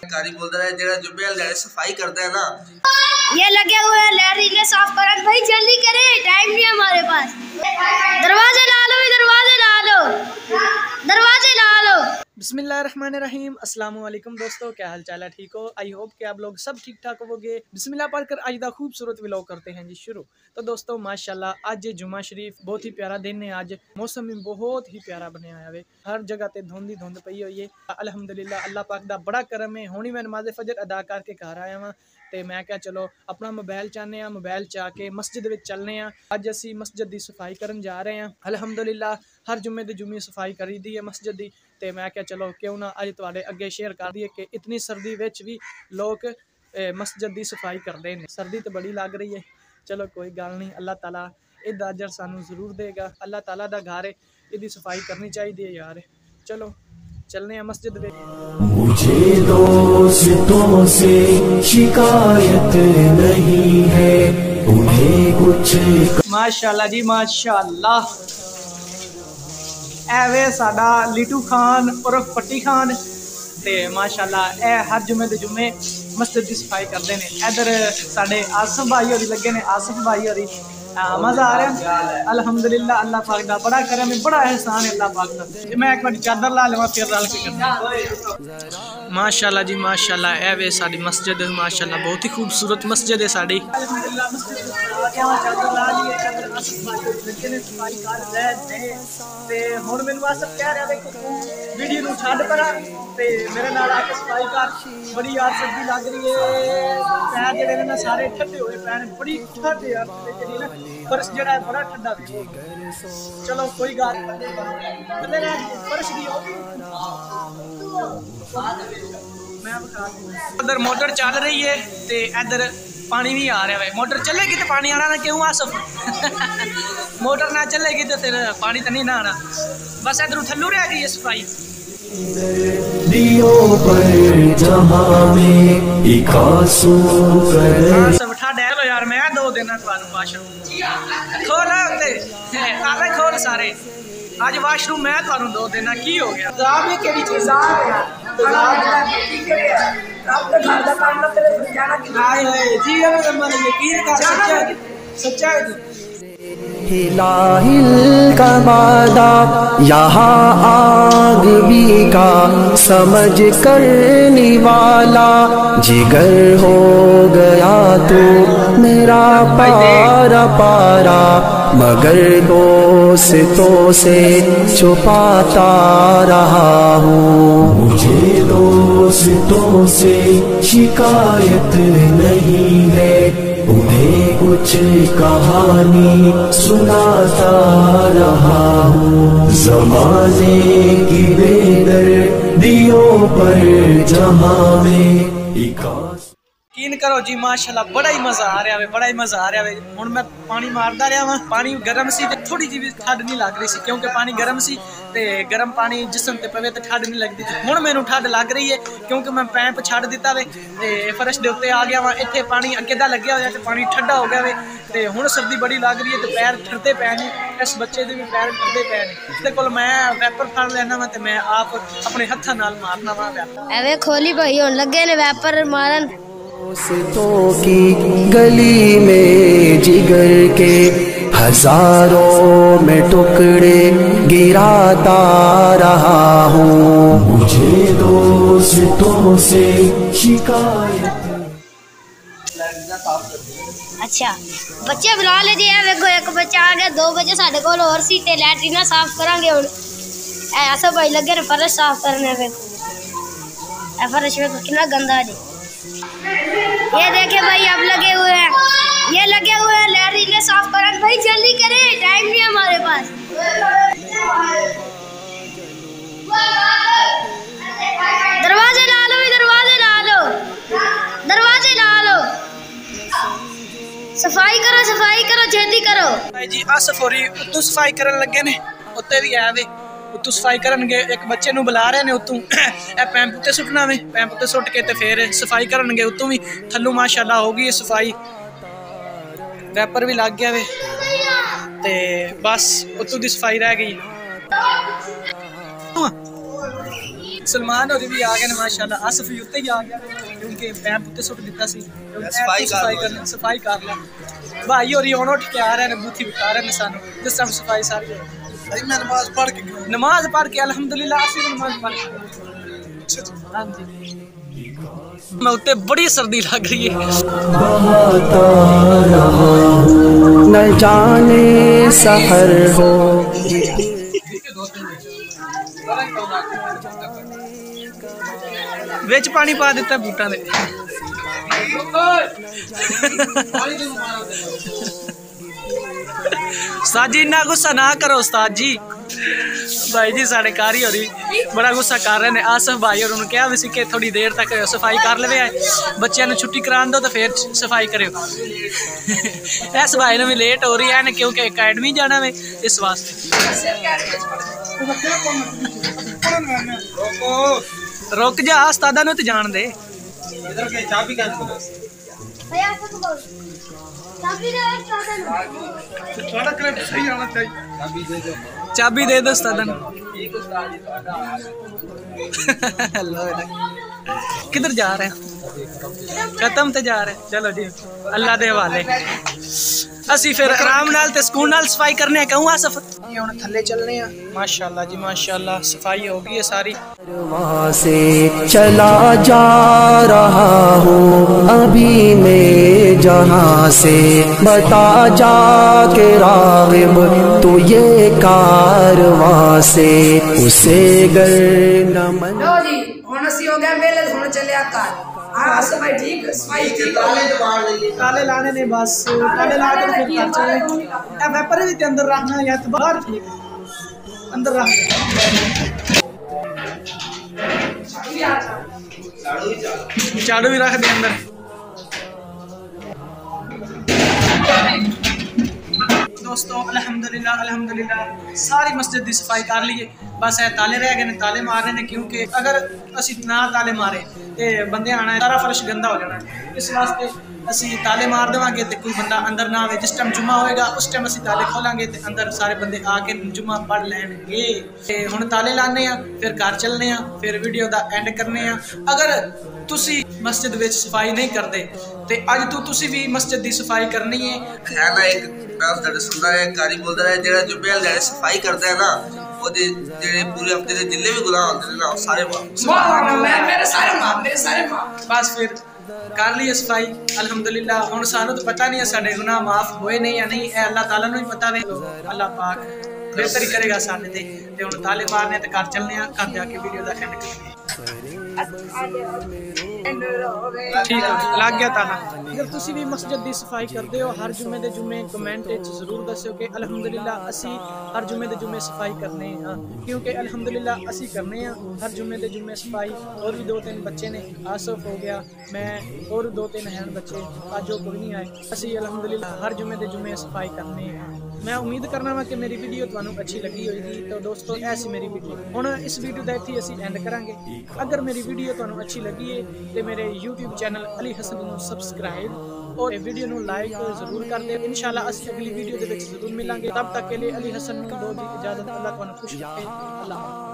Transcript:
कारी बोलता है जेड़ा जुम्मे वाले सफाई करते हैं ना, ये लगे हुए हैं लैट्रिन साफ करन। भाई जल्दी करें, टाइम नहीं है हमारे पास। दरवाजे ला लो, दरवाजे ला लो, दरवाजे ला लो। बिस्मिल्लाहिर्रहमानिर्रहीम। अस्सलाम वालेकुम दोस्तों, क्या हाल चाल है? ठीक हो? आई होप कि आप लोग सब ठीक ठाक होवोगे। बिस्मिल्लाह पढ़कर आज दा खूबसूरत व्लॉग करते हैं जी शुरू। तो दोस्तों माशाल्लाह आज जुमा शरीफ बहुत ही प्यारा दिन है। आज मौसम भी बहुत ही प्यारा बने आया वे, हर जगह ते धुंध ही धुंध पई हुई है। अल्हम्दुलिल्लाह अल्लाह पाक दा बड़ा करम है। हुणी मैं नमाज़ फजर अदा करके घर आया वां ते मैं क्या चलो अपना मोबाइल चाहने आ, मोबाइल चा के मस्जिद विच चलने आ। अज असी मस्जिद की सफाई करन जा रहे हैं। अल्हम्दुलिल्लाह हर जुम्मे दी जुम्मे सफाई करी दी है मस्जिद की। तो मैं क्या चलो क्यों ना अज तुहाडे अगे शेयर कर दिए कि इतनी सर्दी विच भी लोग मस्जिद की सफाई करते हैं। सर्दी तो बड़ी लग रही है, चलो कोई गल नहीं, अल्लाह ताला इहदा अजर सानू जरूर देगा। अल्लाह ताला दा घर है, इहदी सफाई करनी चाहिए यार। चलो चलने हैं मस्जिद में। मुझे दोस्तों से शिकायत नहीं है, उन्हें कुछ माशाल्लाह जी माशाल्लाह। एवे साडा लीटू खान और पट्टी खान ते माशाल्लाह ए हर जुम्मे दे जुम्मे मस्जिद की सफाई करते हैं। इधर साडे आसिफ भाई होरी लगे ने, आसिफ भाई होरी मज़ा आ रहा है। अल्हम्दुलिल्लाह अल्लाह पाक दा बड़ा करम है, बड़ा एहसान है अल्लाह पाक दा। मैं एक बार चादर ला लवां फिर रल के करना। माशाल्लाह जी माशाल्लाह ए वे साडी मस्जिद माशाल्लाह बहुत ही खूबसूरत मस्जिद है साडी। अल्हम्दुलिल्लाह मस्जिद चादर ला ली है, आसिफ भाई लगे ने सफाई कर रहे ने ते हुण मैनूं आसिफ कह रहा देखो तू वीडियो नूं छड्ड परा ते मेरे नाल आके सफाई कर। बड़ी यार सर्दी लग रही है, पैर जेडे ने सारे ठंडे होए पैर, बड़ी ठंड यार तेरी ना फर्श जेड़ा है बड़ा ठंडा है। चलो कोई गल नहीं, फर्श दी उधर मोटर चल रही है ते इधर पानी भी आ रहा है। मोटर चलेगी तो पानी आना ना क्यों आसफ मोटर ना चलेगी तो फिर पानी तो नहीं ना आना। बस इधर थल्लू रह गई है सफाई। यार मैं दो दिन खोल आवे खोल सारे आज वाशरूम मैं थानू दो देना की हो गया सच्चा हिला हिल कमादा यहाँ आग भी का समझ करने वाला, जिगर हो गया तो मेरा पारा पारा, मगर दोस्तों से छुपाता रहा हूँ। मुझे दोस्तों से शिकायत नहीं है, उन्हें कुछ कहानी सुनाता रहा हूँ। ज़माने की बेदर्दियों पर जहाँ में यकीन करो जी माशाल्लाह बड़ा ही मजा आ रहा है, बड़ा ही मजा आ रहा है। हुण मैं पानी मारदा रहा वां, पानी गर्म सी ते थोड़ी जी भी ठंड नहीं लग रही सी क्योंकि पानी गर्म सी ते गर्म पानी जिसम ते पवे ते ठंड नहीं लगदी। हुण मैनू ठंड लग रही है क्योंकि मैं पैंप छड़ दिता वे ते फर्श दे उत्ते आ गया वां। इत्थे पानी अगे दा लग्या होया ते पानी ठंडा हो गया वे ते हुण सर्दी बड़ी लग रही है ते पैर ठरदे पै ने। इस बच्चे दे भी पैर ठरदे पै ने। इहदे कोल मैं वैपर फड़ लेना वा ते मैं आप अपने हत्थां नाल मारना वा वैपर। एवे खोली भाई हुण लगे ने वैपर मारन। दोस्तों की गली में जिगर के हजारों में टुकड़े गिराता रहा हूँ। मुझे दोस्तों से शिकायत। अच्छा बच्चे बुला ले जी, वेखो एक बच्चा आ गया, दो बच्चे साडे कोल और सी ते लैट्रिन साफ करांगे हुण। ऐसा भाई लगे ने फर्श साफ करने। वेखो ए फर्श वेखो कितना गंदा जी। ये देखे भाई अब लगे हुए हैं, ये लगे हुए हैं लैट्रिन साफ करन। भाई जल्दी करें, टाइम नहीं है हमारे पास। दरवाजे ला लो, दरवाजे ला लो, दरवाजे ला लो। सफाई करो जल्दी करो। भाई जी आसिफ होरी उत्तों सफाई करन लगे ने, उत्ते भी आवे उत्तों सफाई करनगे। एक बच्चे नूं बुला रहे ने उत्तों ए पैंप उत्ते सुटना वे, पैंप उत्ते सुट के ते फिर सफाई करनगे उत्तों भी। थल्लों माशाल्लाह हो गई सफाई, वैपर भी लग गया वे ते बस उत्तों दी सफाई रह गई। सलमान होरी भी आ गए ने माशाल्लाह। आसिफ भी उत्ते ही आ गया क्योंकि पैप उत्ते सुट दिता सी सफाई कर ला। भाई होरी हुण उठ के आ रहे ने बूथी बिठा रहे ने सानू जिस टाइम सफाई सारी भाई मैं नमाज पढ़ के अल्हम्दुलिल्लाह आसिफ नमाज पढ़ के। हां जी मैं उत्ते बड़ी सर्दी लग रही है। न जाने सहर हो विच पानी पा दिता बूटा ने। उस्ताद जी इन्ना गुस्सा ना करो उस्ताद जी। भाई जी साढ़े कारी हो रही बड़ा गुस्सा कर रहे हैं। आसिफ भाई और उन्होंने कहा भी सी कि थोड़ी देर तक सफाई कर ले बच्चों ने छुट्टी करा दो तो फिर सफाई करो। इस भाई ने भी लेट हो रही है ना क्योंकि अकेडमी जाना है इस वास्ते। रुक जा उस्तादा नु तो जान दे। चाबी दे दो उस्ताद। किधर जा रहे हैं? खत्म ते जा रहे हैं। चलो जी अल्लाह दे हवाले। असी फिर आराम नाल ते सुकून नाल सफाई करने कहूँ आसिफ ये हुण थल्ले चलने आ। माशाल्लाह जी माशाल्लाह सफाई हो गई है सारी। वहाँ से चला जा रहा हूँ अभी मैं जहाँ से बता जा के रागिब तो ये कारवां से उसे गर न मन। लो जी हुण असी हो गए मेले हुण चलिया कर। हां सब भाई ठीक सफाई ठीक ताले लाने ने बस ताले ला के फिर घर चलने। ए पेपर भी अंदर रखना या तो बाहर ठीक अंदर रख। झाड़ू भी रख दे अंदर। दोस्तों अल्हम्दुलिल्लाह सारी मस्जिद की सफाई कर ली है। बस है ताले रह गए ने ताले मारने ने क्योंकि अगर असी ना ताले मारे तो बंदे आना है सारा फर्श गंदा हो जाना है। इस वास्ते असी ताले मार देवांगे तो कोई बंदा अंदर ना आए। जिस टाइम जुम्मा होएगा उस टाइम असी ताले खोलांगे तो अंदर सारे बंदे आके जुम्मा पढ़ लैणगे। हुण ताले लाने आ फिर घर चलने आ फिर वीडियो दा एंड करने आ। अगर तुसी मस्जिद विच सफाई नहीं करते तो अज तो तुसी भी मस्जिद की सफाई करनी है। है ना एक मैं सुनदा है कारी बोलदा है जेड़ा जुम्मे वाले दिन सफाई करदा है ना ओदे जेड़े पूरे हफ्ते दे जिन्ने भी गुनाह होंदे ने ना सारे माफ मेरे सारे माफ। बस फिर कर ली सफाई अल्हम्दुलिल्लाह। हुण सानू तो पता नहीं है साडे गुनाह माफ होए नहीं या नहीं ए अल्लाह ताला नूं ही पता है। अल्लाह पाक बेहतर ही करेगा साडे ते हुण ताले मारने ते घर चलने आ घर जाके वीडियो दा एंड करने। ठीक है लग गया ताला। अगर तुसी भी मस्जिद की सफाई करते हो हर जुम्मे दे जुम्मे कमेंट जरूर दस्यो कि अल्हम्दुलिल्लाह असी हर जुम्मे दे जुम्मे सफाई करने हाँ क्योंकि अल्हम्दुलिल्लाह असी करने हर जुम्मे दे जुम्मे सफाई। और भी 2-3 बच्चे ने आसिफ हो गया मैं और 2-3 हैं बच्चे अज वो कोई नहीं आए। असी अल्हम्दुलिल्लाह हर जुम्मे दे जुम्मे सफाई करने हाँ। मैं उम्मीद करना वा कि मेरी वीडियो तुहानू अच्छी लगी होगी। तो दोस्तों ऐसी मेरी वीडियो हुण इस वीडियो का इत्थे असी एंड करांगे। अगर मेरी वीडियो तुहानू अच्छी लगी है तो मेरे YouTube चैनल अली हसन को सब्सक्राइब और वीडियो को लाइक जरूर कर दे। इंशाल्लाह असी अगली वीडियो के जरूर मिलेंगे। तब तक के लिए अली हसन को दो दी इजाजत। अल्लाह तुहानू खुश रखे। अल्लाह।